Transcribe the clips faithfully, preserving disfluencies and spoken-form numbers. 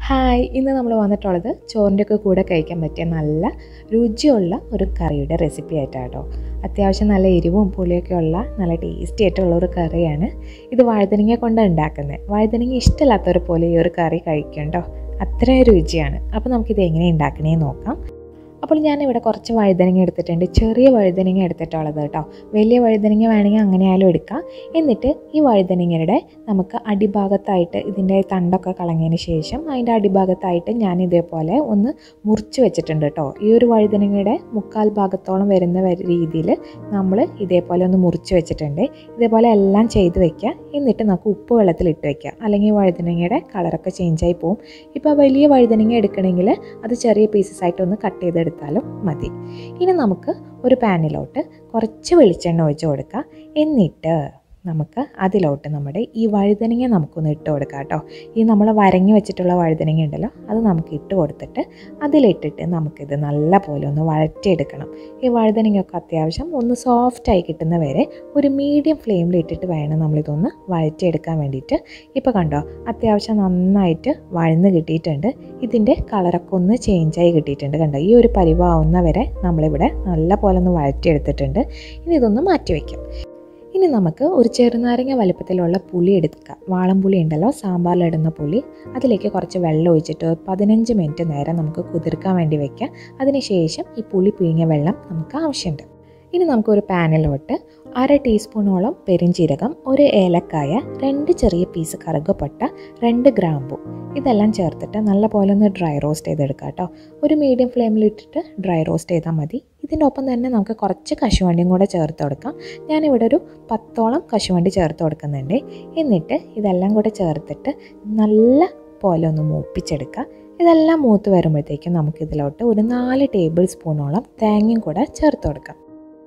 Hi, ഇന്ന് നമ്മൾ വന്നിട്ടുള്ളത് ചോറിൻ്റെ ഒക്കെ കൂടെ കഴിക്കാൻ പറ്റിയ നല്ല രുചിയുള്ള ഒരു കറിയുടെ റെസിപ്പി ആയിട്ടാണ് കേട്ടോ. അത്യാവശ്യം നല്ല എരിവും പുളിയൊക്കെ ഉള്ള നല്ല ടേസ്റ്റി ആയിട്ടുള്ള ഒരു കറിയാണ്. ഇത് വഴുതനങ്ങ കൊണ്ടാണ് ഉണ്ടാക്കുന്നത്. വഴുതനങ്ങ ഇഷ്ടമില്ലാത്തവർ പോലെ ഈ ഒരു കറി കഴിക്കും കേട്ടോ. അത്രയും രുചിയാണ്. അപ്പോൾ നമുക്കിത് എങ്ങനെ ഉണ്ടാക്കണേ നോക്കാം. അപ്പോൾ ഞാനിവിടെ കുറച്ച് വഴുതനങ്ങ എടുത്തിട്ടുണ്ട്. ചെറിയ വഴുതനങ്ങ എടുത്തിട്ടുള്ളത് കേട്ടോ. വലിയ വഴുതനങ്ങ വേണമെങ്കിൽ അങ്ങനെ ആയാലും എടുക്കാം. എന്നിട്ട് ഈ വഴുതനങ്ങയുടെ നമുക്ക് അടിഭാഗത്തായിട്ട് ഇതിൻ്റെ തണ്ടൊക്കെ കളഞ്ഞതിന് ശേഷം അതിൻ്റെ അടിഭാഗത്തായിട്ട് ഞാൻ ഇതേപോലെ ഒന്ന് മുറിച്ച് വെച്ചിട്ടുണ്ട് കേട്ടോ. ഈ ഒരു വഴുതനങ്ങയുടെ മുക്കാൽ ഭാഗത്തോളം വരുന്ന രീതിയിൽ നമ്മൾ ഇതേപോലെ ഒന്ന് മുറിച്ച് വെച്ചിട്ടുണ്ട്. ഇതേപോലെ എല്ലാം ചെയ്ത് വെക്കുക. എന്നിട്ട് നമുക്ക് ഉപ്പ് വെള്ളത്തിലിട്ട് വെക്കുക. അല്ലെങ്കിൽ വഴുതനങ്ങയുടെ കളറൊക്കെ ചേഞ്ചായി പോവും. ഇപ്പോൾ വലിയ വഴുതനങ്ങ എടുക്കണമെങ്കിൽ അത് ചെറിയ പീസസ് ആയിട്ടൊന്ന് കട്ട് ചെയ്ത് എടുത്താലും മതി. ഇനി നമുക്ക് ഒരു പാനിലോട്ട് കുറച്ച് വെളിച്ചെണ്ണ ഒഴിച്ച് കൊടുക്കുക. എന്നിട്ട് നമുക്ക് അതിലോട്ട് നമ്മുടെ ഈ വഴുതനങ്ങ നമുക്കൊന്ന് ഇട്ട് കൊടുക്കാം കേട്ടോ. ഈ നമ്മൾ വരങ്ങി വെച്ചിട്ടുള്ള വഴുതനങ്ങ ഉണ്ടല്ലോ, അത് നമുക്ക് ഇട്ട് കൊടുത്തിട്ട് അതിലിട്ടിട്ട് നമുക്കിത് നല്ല പോലെ ഒന്ന് വഴറ്റിയെടുക്കണം. ഈ വഴുതനങ്ങയൊക്കെ അത്യാവശ്യം ഒന്ന് സോഫ്റ്റായി കിട്ടുന്ന വരെ ഒരു മീഡിയം ഫ്ലെയിമിൽ ഇട്ടിട്ട് വേണം നമ്മളിതൊന്ന് വഴറ്റിയെടുക്കാൻ വേണ്ടിയിട്ട്. ഇപ്പോൾ കണ്ടോ, അത്യാവശ്യം നന്നായിട്ട് വഴന്ന് കിട്ടിയിട്ടുണ്ട്. ഇതിൻ്റെ കളറൊക്കെ ഒന്ന് ചേഞ്ചായി കിട്ടിയിട്ടുണ്ട്. കണ്ടോ, ഈ ഒരു പരിവാവുന്ന വരെ നമ്മളിവിടെ നല്ല പോലെ ഒന്ന് വഴറ്റിയെടുത്തിട്ടുണ്ട്. ഇനി ഇതൊന്ന് മാറ്റി വയ്ക്കാം. ഇനി നമുക്ക് ഒരു ചെറുനാരങ്ങ വലുപ്പത്തിലുള്ള പുളി എടുക്കുക. വാളംപുളി ഉണ്ടല്ലോ, സാമ്പാറിലിടുന്ന പുളി. അതിലേക്ക് കുറച്ച് വെള്ളം ഒഴിച്ചിട്ട് പതിനഞ്ച് മിനിറ്റ് നേരം നമുക്ക് കുതിർക്കാൻ വേണ്ടി വയ്ക്കാം. അതിനുശേഷം ഈ പുളി പിഴിഞ്ഞ വെള്ളം നമുക്ക് ആവശ്യമുണ്ട്. ഇനി നമുക്കൊരു പാനിലോട്ട് അര ടീസ്പൂണോളം പെരിഞ്ചീരകം, ഒരു ഏലക്കായ, രണ്ട് ചെറിയ പീസ് കറുകപ്പട്ട, രണ്ട് ഗ്രാമ്പു ഇതെല്ലാം ചേർത്തിട്ട് നല്ല പോലെ ഒന്ന് ഡ്രൈ റോസ്റ്റ് ചെയ്തെടുക്കാം കേട്ടോ. ഒരു മീഡിയം ഫ്ലെയിമിലിട്ടിട്ട് ഡ്രൈ റോസ്റ്റ് ചെയ്താൽ മതി. ഇതിൻ്റെ ഒപ്പം തന്നെ നമുക്ക് കുറച്ച് കശുവണ്ടിയും കൂടെ ചേർത്ത് കൊടുക്കാം. ഞാനിവിടെ ഒരു പത്തോളം കശുവണ്ടി ചേർത്ത് കൊടുക്കുന്നുണ്ട്. എന്നിട്ട് ഇതെല്ലാം കൂടെ ചേർത്തിട്ട് നല്ല പോലെ ഒന്ന് മൂപ്പിച്ചെടുക്കുക. ഇതെല്ലാം മൂത്ത് വരുമ്പോഴത്തേക്കും നമുക്കിതിലോട്ട് ഒരു നാല് ടേബിൾ സ്പൂണോളം തേങ്ങയും കൂടെ ചേർത്ത് കൊടുക്കാം.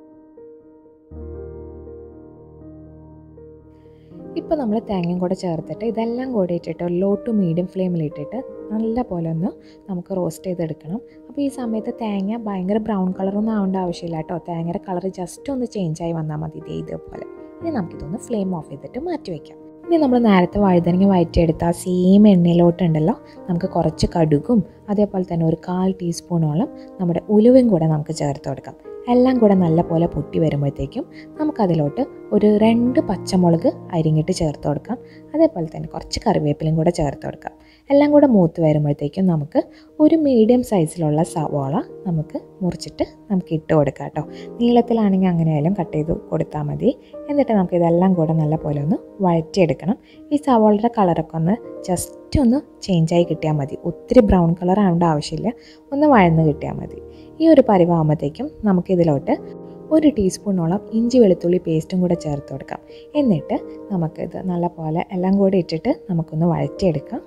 ഇപ്പോൾ നമ്മൾ തേങ്ങയും കൂടെ ചേർത്തിട്ട് ഇതെല്ലാം കൂടെ ഇട്ടിട്ട് ലോ ടു മീഡിയം ഫ്ലെയിമിലിട്ടിട്ട് നല്ല പോലെ ഒന്ന് നമുക്ക് റോസ്റ്റ് ചെയ്തെടുക്കണം. അപ്പോൾ ഈ സമയത്ത് തേങ്ങ ഭയങ്കര ബ്രൗൺ കളറൊന്നും ആവേണ്ട ആവശ്യമില്ല കേട്ടോ. തേങ്ങയുടെ കളർ ജസ്റ്റ് ഒന്ന് ചേഞ്ചായി വന്നാൽ മതി. ഇതേ ഇതേപോലെ. ഇനി നമുക്കിതൊന്ന് ഫ്ലെയിം ഓഫ് ചെയ്തിട്ട് മാറ്റി വയ്ക്കാം. ഇനി നമ്മൾ നേരത്തെ വഴുതനങ്ങ വഴറ്റിയെടുത്ത ആ സെയിം എണ്ണയിലോട്ടുണ്ടല്ലോ, നമുക്ക് കുറച്ച് കടുകും അതേപോലെ തന്നെ ഒരു കാൽ ടീസ്പൂണോളം നമ്മുടെ ഉലുവയും കൂടെ നമുക്ക് ചേർത്ത് കൊടുക്കാം. എല്ലാം കൂടെ നല്ല പോലെ പൊട്ടി വരുമ്പോഴത്തേക്കും നമുക്കതിലോട്ട് ഒരു രണ്ട് പച്ചമുളക് അരിഞ്ഞിട്ട് ചേർത്ത് കൊടുക്കാം. അതേപോലെ തന്നെ കുറച്ച് കറിവേപ്പിലയും കൂടെ ചേർത്ത് കൊടുക്കാം. എല്ലാം കൂടെ മൂത്ത് വരുമ്പോഴത്തേക്കും നമുക്ക് ഒരു മീഡിയം സൈസിലുള്ള സവാള നമുക്ക് മുറിച്ചിട്ട് നമുക്ക് ഇട്ട് കൊടുക്കാം കേട്ടോ. നീളത്തിലാണെങ്കിൽ അങ്ങനെയായാലും കട്ട് ചെയ്ത് കൊടുത്താൽ മതി. എന്നിട്ട് നമുക്ക് ഇതെല്ലാം കൂടെ നല്ല പോലെ ഒന്ന് വഴറ്റിയെടുക്കണം. ഈ സവാളയുടെ കളറൊക്കെ ഒന്ന് ജസ്റ്റ് ഒന്ന് ചേഞ്ചായി കിട്ടിയാൽ മതി. ഒത്തിരി ബ്രൗൺ കളർ ആവേണ്ട ആവശ്യമില്ല. ഒന്ന് വഴന്ന് കിട്ടിയാൽ മതി. ഈ ഒരു പരിവാകുമ്പോഴത്തേക്കും നമുക്കിതിലോട്ട് ഒരു ടീസ്പൂണോളം ഇഞ്ചി വെളുത്തുള്ളി പേസ്റ്റും കൂടെ ചേർത്ത് കൊടുക്കാം. എന്നിട്ട് നമുക്കിത് നല്ല പോലെ എല്ലാം കൂടി ഇട്ടിട്ട് നമുക്കൊന്ന് വഴറ്റിയെടുക്കാം.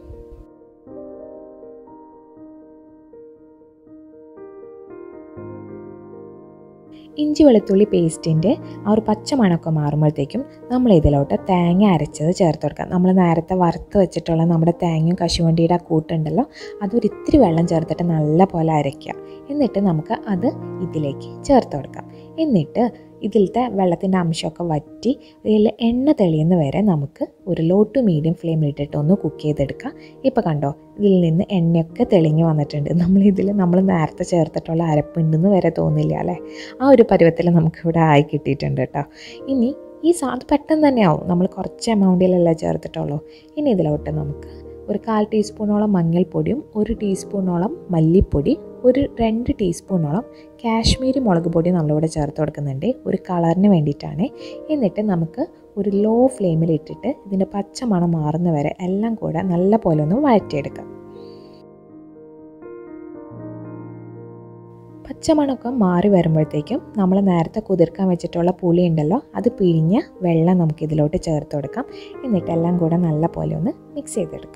ഇഞ്ചി വെളുത്തുള്ളി പേസ്റ്റിൻ്റെ ആ ഒരു പച്ച മണമൊക്കെ മാറുമ്പോഴത്തേക്കും നമ്മൾ ഇതിലോട്ട് തേങ്ങ അരച്ചത് ചേർത്ത് കൊടുക്കാം. നമ്മൾ നേരത്തെ വറുത്ത് വെച്ചിട്ടുള്ള നമ്മുടെ തേങ്ങയും കശുവണ്ടിയുടെ ആ കൂട്ടുണ്ടല്ലോ, അതൊരു ഇത്തിരി വെള്ളം ചേർത്തിട്ട് നല്ല പോലെ അരയ്ക്കുക. എന്നിട്ട് നമുക്ക് അത് ഇതിലേക്ക് ചേർത്ത് കൊടുക്കാം. എന്നിട്ട് ഇതിലത്തെ വെള്ളത്തിൻ്റെ അംശമൊക്കെ വറ്റി ഇതിൽ എണ്ണ തെളിയുന്ന വരെ നമുക്ക് ഒരു ലോ ടു മീഡിയം ഫ്ലെയിമിലിട്ടിട്ട് ഒന്ന് കുക്ക് ചെയ്തെടുക്കാം. ഇപ്പോൾ കണ്ടോ, ഇതിൽ നിന്ന് എണ്ണയൊക്കെ തെളിഞ്ഞ് വന്നിട്ടുണ്ട്. നമ്മളിതിൽ നമ്മൾ നേരത്തെ ചേർത്തിട്ടുള്ള അരപ്പുണ്ടെന്ന് വരെ തോന്നില്ല അല്ലേ. ആ ഒരു പരുവത്തിൽ നമുക്കിവിടെ ആയി കിട്ടിയിട്ടുണ്ട് കേട്ടോ. ഇനി ഈ സാ അത് പെട്ടെന്ന് തന്നെ ആവും. നമ്മൾ കുറച്ച് എമൗണ്ടിലല്ല ചേർത്തിട്ടുള്ളൂ. ഇനി ഇതിലോട്ട് നമുക്ക് ഒരു കാൽ ടീസ്പൂണോളം മഞ്ഞൾപ്പൊടിയും ഒരു ടീസ്പൂണോളം മല്ലിപ്പൊടി, ഒരു രണ്ട് ടീസ്പൂണോളം കാശ്മീരി മുളക് പൊടിയും നമ്മളിവിടെ ചേർത്ത് കൊടുക്കുന്നുണ്ട്, ഒരു കളറിന് വേണ്ടിയിട്ടാണ്. എന്നിട്ട് നമുക്ക് ഒരു ലോ ഫ്ലെയിമിലിട്ടിട്ട് ഇതിൻ്റെ പച്ച മണം മാറുന്ന വരെ എല്ലാം കൂടെ നല്ല പോലെ ഒന്ന് വഴറ്റിയെടുക്കാം. പച്ചമണമൊക്കെ മാറി വരുമ്പോഴത്തേക്കും നമ്മൾ നേരത്തെ കുതിർക്കാൻ വെച്ചിട്ടുള്ള പുളി ഉണ്ടല്ലോ, അത് പിഴിഞ്ഞ വെള്ളം നമുക്കിതിലോട്ട് ചേർത്ത് കൊടുക്കാം. എന്നിട്ട് എല്ലാം കൂടെ നല്ല പോലെ ഒന്ന് മിക്സ് ചെയ്തെടുക്കാം.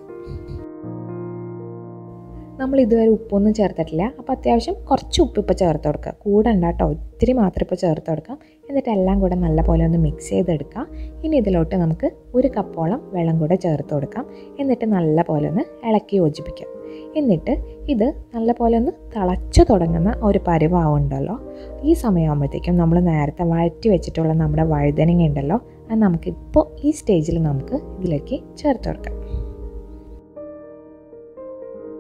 നമ്മൾ ഇതുവരെ ഉപ്പൊന്നും ചേർത്തിട്ടില്ല. അപ്പോൾ അത്യാവശ്യം കുറച്ച് ഉപ്പ് ഇപ്പോൾ ചേർത്ത് കൊടുക്കുക. കൂടണ്ട കേട്ടോ, ഒത്തിരി മാത്രം ഇപ്പോൾ ചേർത്ത് കൊടുക്കാം. എന്നിട്ട് എല്ലാം കൂടെ നല്ല പോലെ ഒന്ന് മിക്സ് ചെയ്തെടുക്കാം. ഇനി ഇതിലോട്ട് നമുക്ക് ഒരു കപ്പോളം വെള്ളം കൂടെ ചേർത്ത് കൊടുക്കാം. എന്നിട്ട് നല്ല പോലെ ഒന്ന് ഇളക്കി യോജിപ്പിക്കാം. എന്നിട്ട് ഇത് നല്ല പോലെ ഒന്ന് തിളച്ച് തുടങ്ങുന്ന ഒരു പരുവാവുണ്ടല്ലോ, ഈ സമയമാകുമ്പോഴത്തേക്കും നമ്മൾ നേരത്തെ വഴറ്റി വെച്ചിട്ടുള്ള നമ്മുടെ വഴുതനങ്ങ ഉണ്ടല്ലോ, അത് നമുക്കിപ്പോൾ ഈ സ്റ്റേജിൽ നമുക്ക് ഇതിലേക്ക് ചേർത്ത് കൊടുക്കാം.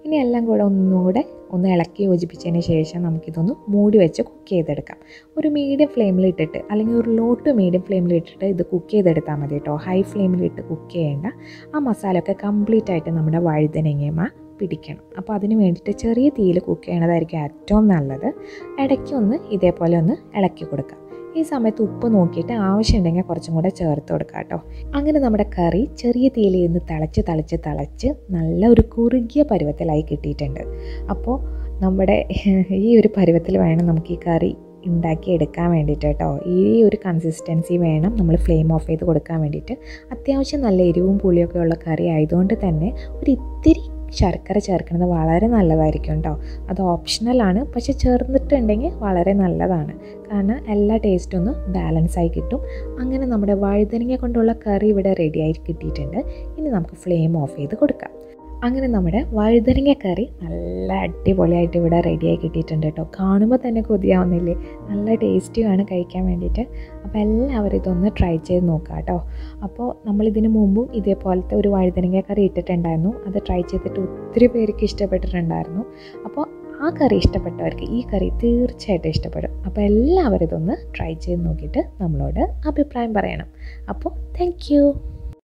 ഇനി എല്ലാം കൂടെ ഒന്നുകൂടെ ഒന്ന് ഇളക്കി യോജിപ്പിച്ചതിന് ശേഷം നമുക്കിതൊന്ന് മൂടി വെച്ച് കുക്ക് ചെയ്തെടുക്കാം. ഒരു മീഡിയം ഫ്ലെയിമിലിട്ടിട്ട് അല്ലെങ്കിൽ ഒരു ലോ ടു മീഡിയം ഫ്ലെയിമിലിട്ടിട്ട് ഇത് കുക്ക് ചെയ്തെടുത്താൽ മതി കേട്ടോ. ഹൈ ഫ്ലെയിമിലിട്ട് കുക്ക് ചെയ്യേണ്ട. ആ മസാലയൊക്കെ കംപ്ലീറ്റ് ആയിട്ട് നമ്മുടെ വഴുതനങ്ങ പിടിക്കണം. അപ്പോൾ അതിന് വേണ്ടിയിട്ട് ചെറിയ തീയിൽ കുക്ക് ചെയ്യണതായിരിക്കും ഏറ്റവും നല്ലത്. ഇടയ്ക്കൊന്ന് ഇതേപോലെ ഒന്ന് ഇളക്കി കൊടുക്കാം. ഈ സമയത്ത് ഉപ്പ് നോക്കിയിട്ട് ആവശ്യമുണ്ടെങ്കിൽ കുറച്ചും കൂടെ ചേർത്ത് കൊടുക്കാം കേട്ടോ. അങ്ങനെ നമ്മുടെ കറി ചെറിയ തീയിൽ നിന്ന് തിളച്ച് തിളച്ച് തിളച്ച് നല്ല ഒരു കുറുകിയ പരുവത്തിലായി കിട്ടിയിട്ടുണ്ട്. അപ്പോൾ നമ്മുടെ ഈ ഒരു പരുവത്തിൽ വേണം നമുക്ക് ഈ കറി ഉണ്ടാക്കി എടുക്കാൻ വേണ്ടിയിട്ട് കേട്ടോ. ഈ ഒരു കൺസിസ്റ്റൻസി വേണം നമ്മൾ ഫ്ലെയിം ഓഫ് ചെയ്ത് കൊടുക്കാൻ വേണ്ടിയിട്ട്. അത്യാവശ്യം നല്ല എരിവും പുളിയൊക്കെ ഉള്ള കറി ആയതുകൊണ്ട് തന്നെ ഒരു ഇത്തിരി ശർക്കര ചേർക്കുന്നത് വളരെ നല്ലതായിരിക്കും കേട്ടോ. അത് ഓപ്ഷണലാണ്, പക്ഷെ ചേർന്നിട്ടുണ്ടെങ്കിൽ വളരെ നല്ലതാണ്. കാരണം എല്ലാ ടേസ്റ്റും ഒന്ന് ബാലൻസായി കിട്ടും. അങ്ങനെ നമ്മുടെ വഴുതനങ്ങ കൊണ്ടുള്ള കറി ഇവിടെ റെഡിയായി കിട്ടിയിട്ടുണ്ട്. ഇനി നമുക്ക് ഫ്ലെയിം ഓഫ് ചെയ്ത് കൊടുക്കാം. അങ്ങനെ നമ്മുടെ വഴുതനങ്ങ കറി നല്ല അടിപൊളിയായിട്ട് ഇവിടെ റെഡിയായി കിട്ടിയിട്ടുണ്ട് കേട്ടോ. കാണുമ്പോൾ തന്നെ കൊതിയാവുന്നില്ലേ? നല്ല ടേസ്റ്റിയാണ് കഴിക്കാൻ വേണ്ടിയിട്ട്. അപ്പോൾ എല്ലാവരും ഇതൊന്ന് ട്രൈ ചെയ്ത് നോക്കുക കേട്ടോ. അപ്പോൾ നമ്മളിതിന് മുമ്പും ഇതേപോലത്തെ ഒരു വഴുതനങ്ങ കറി ഇട്ടിട്ടുണ്ടായിരുന്നു. അത് ട്രൈ ചെയ്തിട്ട് ഒത്തിരി പേർക്ക് ഇഷ്ടപ്പെട്ടിട്ടുണ്ടായിരുന്നു. അപ്പോൾ ആ കറി ഇഷ്ടപ്പെട്ടവർക്ക് ഈ കറി തീർച്ചയായിട്ടും ഇഷ്ടപ്പെടും. അപ്പോൾ എല്ലാവരും ഇതൊന്ന് ട്രൈ ചെയ്ത് നോക്കിയിട്ട് നമ്മളോട് അഭിപ്രായം പറയണം. അപ്പോൾ താങ്ക് യു.